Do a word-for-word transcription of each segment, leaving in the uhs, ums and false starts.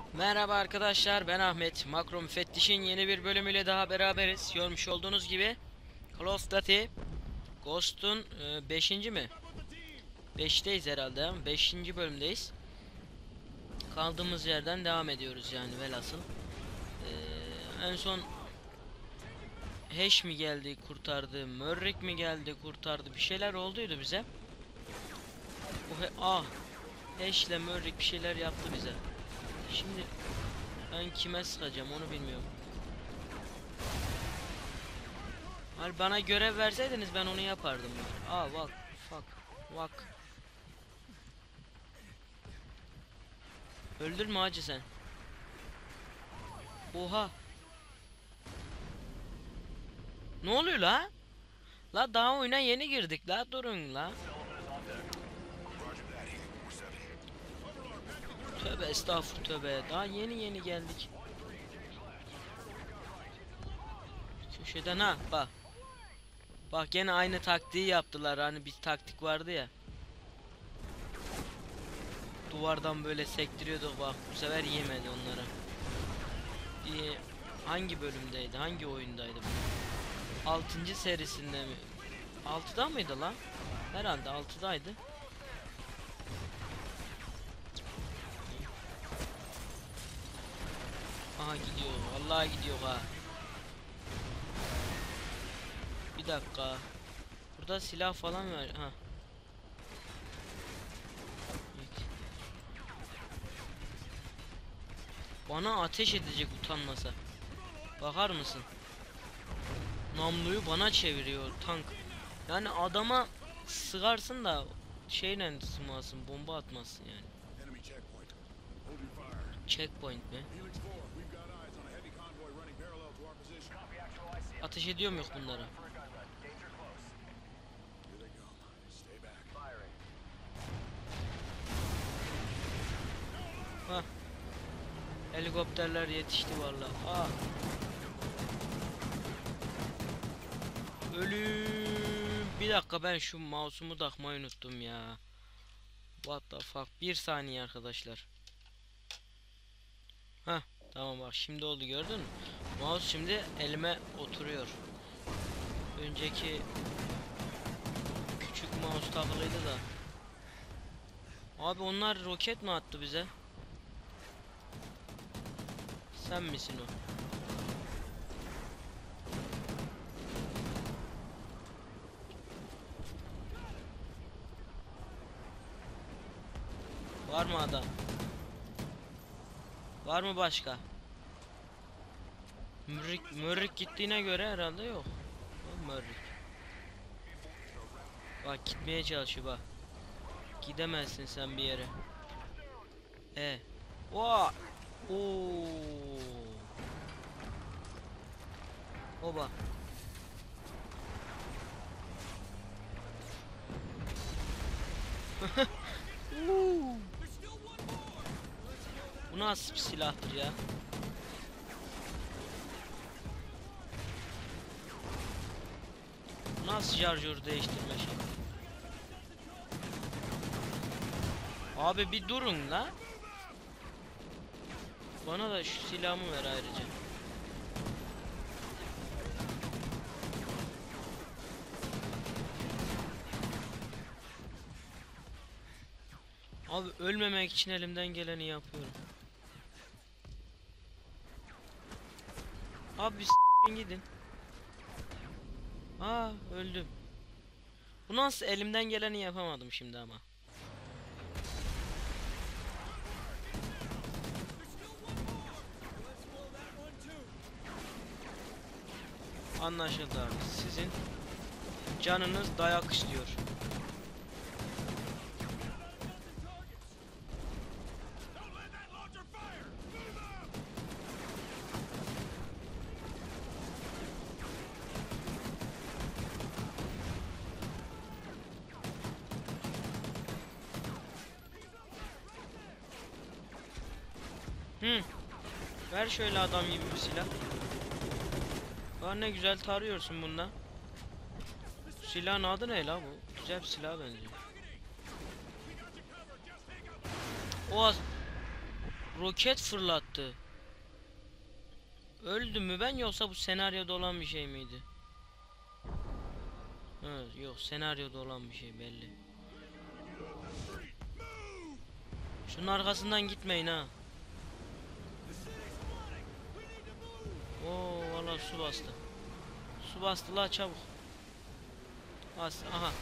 Merhaba arkadaşlar, ben Ahmet. Makro Müfettiş'in yeni bir bölümüyle daha beraberiz. Görmüş olduğunuz gibi Call of Duty Ghost'un beşinci mi? beşteyiz herhalde. beşinci bölümdeyiz. Kaldığımız yerden devam ediyoruz yani velhasıl. Ee, en son Hash mi geldi kurtardı, Mörrik mi geldi kurtardı, bir şeyler olduydu bize. O he ah Hash ile Mörrik bir şeyler yaptı bize. Şimdi ben kime sıkacağım onu bilmiyorum. Hani bana görev verseydiniz ben onu yapardım. Aa bak, fuck, bak. Öldürme hacı sen. Oha. Ne oluyor la? La daha oyuna yeni girdik la, durun la. Tövbe estağfurullah, tövbe. Daha yeni yeni geldik. Köşeden ha bak. Bak gene aynı taktiği yaptılar, hani bir taktik vardı ya. Duvardan böyle sektiriyorduk, bak bu sefer yemedi onlara. Bir, hangi bölümdeydi, hangi oyundaydı bu? altıncı serisinde mi? altıda mıydı lan? Herhalde altıdaydı. Aha gidiyor. Vallahi gidiyor ha. Bir dakika. Burada silah falan var. Ha. Bana ateş edecek utanmasa. Bakar mısın? Namluyu bana çeviriyor tank. Yani adama sıkarsın da şeyle sıkmasın, bomba atmasın yani. Checkpoint mi? Ateş ediyor mu yok bunlara? Ha. Helikopterler yetişti vallahi. Aa. Ölüm. Bir dakika, ben şu mouse'umu takmayı unuttum ya. What the fuck? Bir saniye arkadaşlar. Ha, tamam bak şimdi oldu, gördün mü? Mouse şimdi elime oturuyor. Önceki küçük mouse takılıydı da. Abi onlar roket mi attı bize? Sen misin o? Var mı adam? Var mı başka? Mürrik, mürrik gittiğine göre herhalde yok. Mürrik. Bak gitmeye çalışıyor bak. Gidemezsin sen bir yere. E. Oha. Oo. Oba. Bu nasıl bir silahtır ya? Bu nasıl şarjör değiştirme şey? Abi bir durun la. Bana da şu silahımı ver ayrıca. Abi ölmemek için elimden geleni yapıyorum. Abi s**in gidin. Aa öldüm. Bu nasıl, elimden geleni yapamadım şimdi ama. Anlaşıldı abi. Sizin canınız dayak istiyor. Hı. Ver şöyle adam gibi bir silah. Var, ne güzel tarıyorsun bunda. Silahın adı ne la bu? Güzel bir silah benziyor. O roket fırlattı. Öldü mü ben, yoksa bu senaryoda olan bir şey miydi? Evet, yok, senaryoda olan bir şey belli. Şunun arkasından gitmeyin ha. Oo, valla su bastı. Su bastı la, çabuk. As, aha.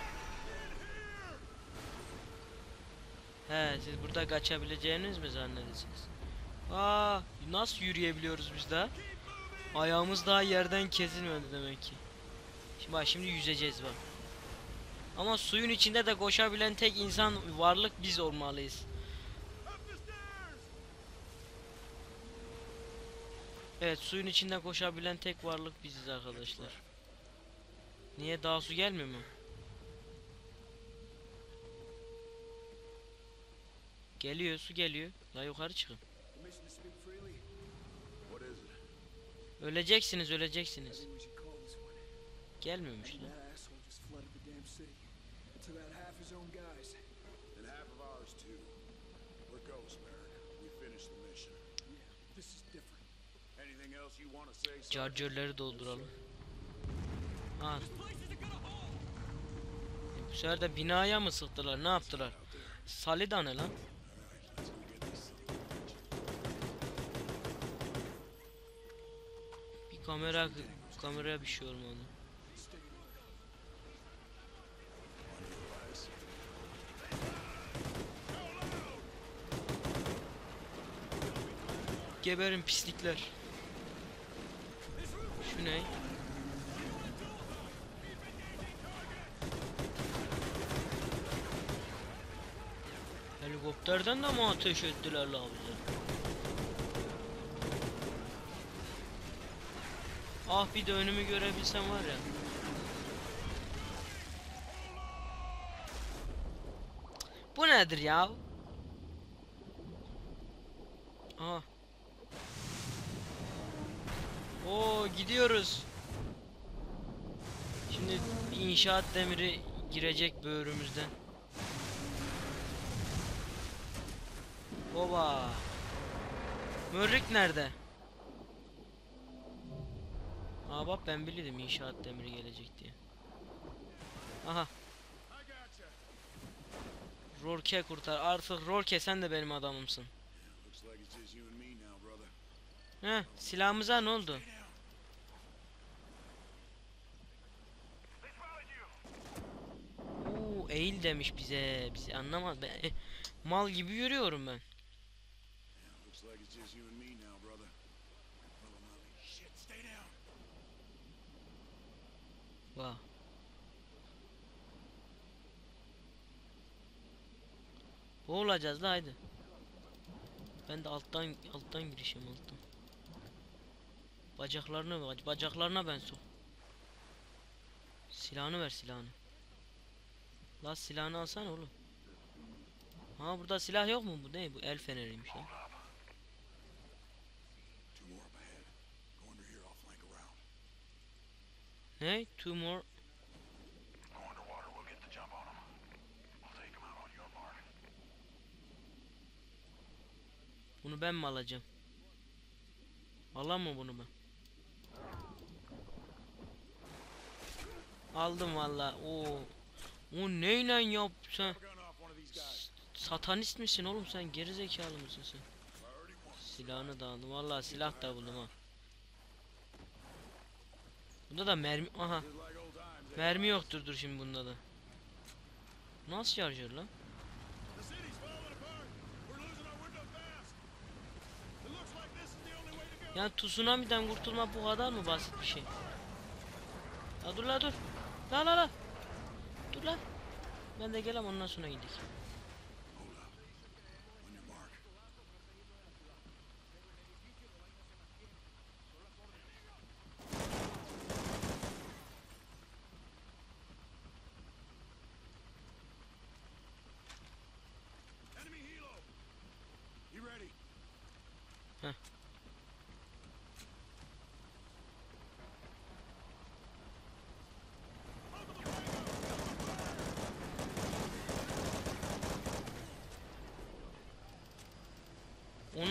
He, siz burada kaçabileceğiniz mi zannediyorsunuz? Aa, nasıl yürüyebiliyoruz biz daha? Ayağımız daha yerden kesilmedi demek ki. Şimdi bak, şimdi yüzeceğiz bak. Ama suyun içinde de koşabilen tek insan varlık biz olmalıyız. Evet, suyun içinde koşabilen tek varlık biziz arkadaşlar. Niye, daha su gelmiyor mu? Geliyor, su geliyor. La yukarı çıkın. Öleceksiniz, öleceksiniz. Gelmiyormuş lan. Charger'ları dolduralım. Ha. E, bu sefer de binaya mı sıktılar? Ne yaptılar? Salida ne lan? Bir kamera kameraya bir şey olmadı. Geberin pislikler. Şu ne? Helikopterden de mi ateş ettiler la bize? Ah, bir de önümü görebilsem var ya. Bu nedir ya? Aha. Oo, gidiyoruz. Şimdi inşaat demiri girecek böğrümüzden. Oba. Mörrik nerede? Aa bak, ben biliyordum inşaat demiri gelecek diye. Aha. Rorke kurtar. Artık Rorke, sen de benim adamımsın. He, silahımıza ne oldu? Oo, eğil demiş bize. Bizi anlamaz. Ben, e, mal gibi yürüyorum ben. Vah. Boğulacağız la, haydi. Ben de alttan alttan girişim, alttan. Bacaklarını bacaklarına ben sok. Silahını ver, silahını. La silahını alsana oğlum. Ha, burada silah yok mu? Bu ne? Bu el feneriymiş ya. Ne? Two more. Bunu ben mi alacağım? Alam mı bunu ben? Aldım valla. Oo. O neyle yap sen? Satanist misin oğlum sen? Gerizekalı mısın sen? Silahını da aldım. Valla silah da buldum ha. Bunda da mermi. Aha. Mermi yoktur, dur şimdi bunda da. Nasıl şarjör lan? Yani tsunami'den kurtulma bu kadar mı basit bir şey? La dur la dur. La la la. Dur la. Ben de gelem, ondan sonra gidelim. Heh.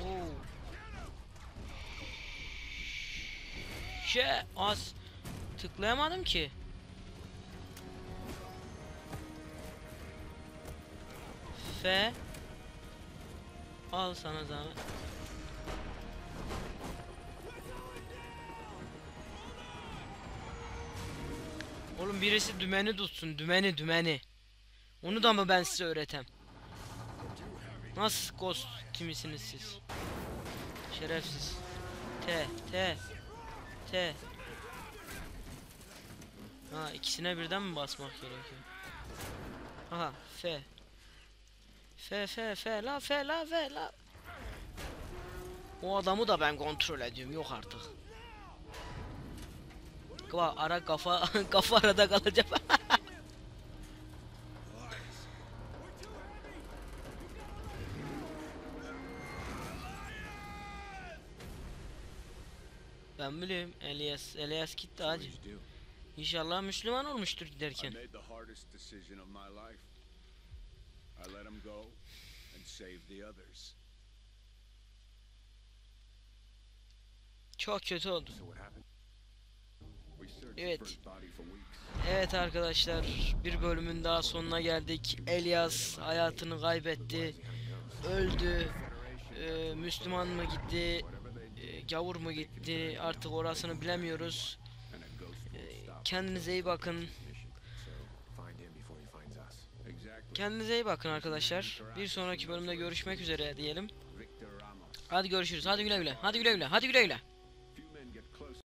Oo. Şey az tıklayamadım ki. F al sana zahmet. Oğlum birisi dümeni tutsun, dümeni dümeni. Onu da mı ben size öğretem? Nasıl ghost kimisiniz siz? Şerefsiz. T T T. Ha, ikisine birden mi basmak gerekiyor? Aha F. F F F la F la F la. O adamı da ben kontrol ediyorum, yok artık. Kafa ara kafa kafa arada kalacak. Ben bileyim, Elias Elias gitti hacı. İnşallah Müslüman olmuştur giderken. Çok kötü oldu. Evet. Evet arkadaşlar, bir bölümün daha sonuna geldik. Elias hayatını kaybetti. Öldü. Ee, Müslüman mı gitti? E, gavur mu gitti? Artık orasını bilemiyoruz. E, kendinize iyi bakın. Kendinize iyi bakın arkadaşlar. Bir sonraki bölümde görüşmek üzere diyelim. Hadi görüşürüz. Hadi güle güle. Hadi güle güle. Hadi güle güle.